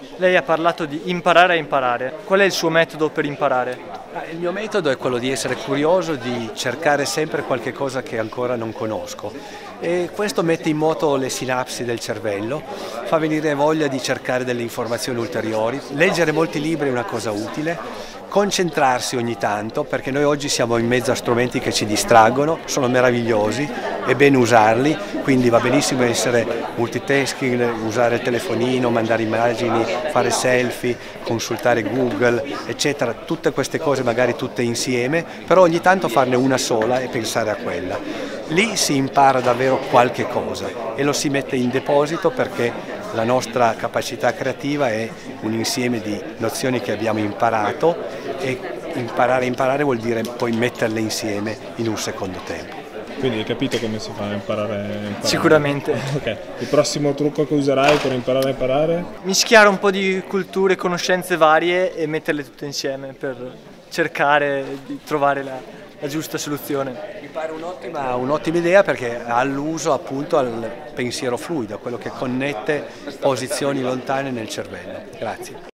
Lei ha parlato di imparare a imparare. Qual è il suo metodo per imparare? Il mio metodo è quello di essere curioso, di cercare sempre qualche cosa che ancora non conosco e questo mette in moto le sinapsi del cervello, fa venire voglia di cercare delle informazioni ulteriori. Leggere molti libri è una cosa utile, concentrarsi ogni tanto, perché noi oggi siamo in mezzo a strumenti che ci distraggono, sono meravigliosi, è bene usarli, quindi va benissimo essere multitasking, usare il telefonino, mandare immagini, fare selfie, consultare Google, eccetera, tutte queste cose magari tutte insieme, però ogni tanto farne una sola e pensare a quella. Lì si impara davvero qualche cosa e lo si mette in deposito perché la nostra capacità creativa è un insieme di nozioni che abbiamo imparato e imparare vuol dire poi metterle insieme in un secondo tempo. Quindi hai capito come si fa a imparare? Sicuramente. Ok, il prossimo trucco che userai per imparare a imparare? Mischiare un po' di culture e conoscenze varie e metterle tutte insieme per cercare di trovare la giusta soluzione. Mi pare un'ottima idea perché ha l'uso appunto al pensiero fluido, quello che connette posizioni lontane nel cervello. Grazie.